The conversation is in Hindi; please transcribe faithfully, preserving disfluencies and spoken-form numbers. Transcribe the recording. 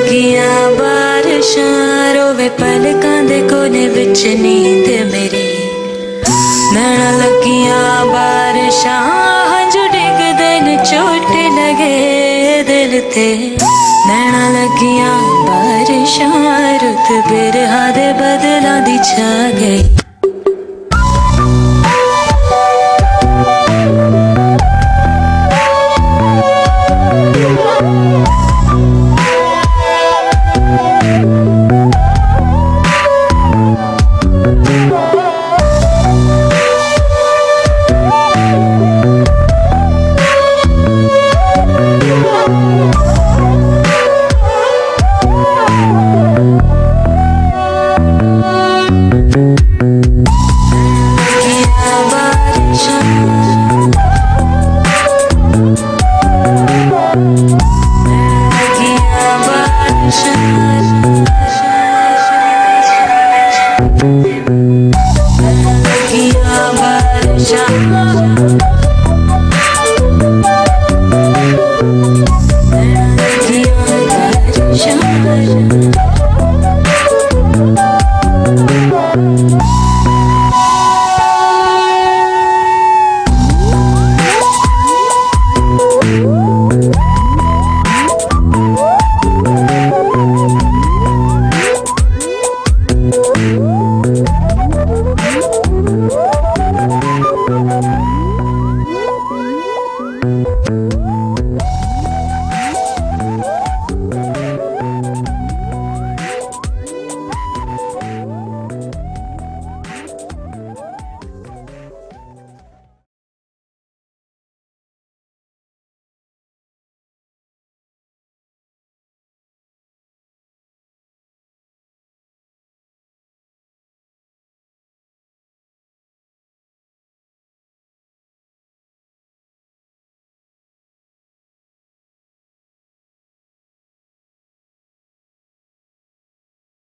लगियां बारिशां रोवे पलकां दे कोने विच नींद मेरी। नैना लगियां बारिशां हंझू डिगदे न चोट लगे दिल ते। नैना लगियां बारिशां रुत बिरहा दे बदलां दी छा गई।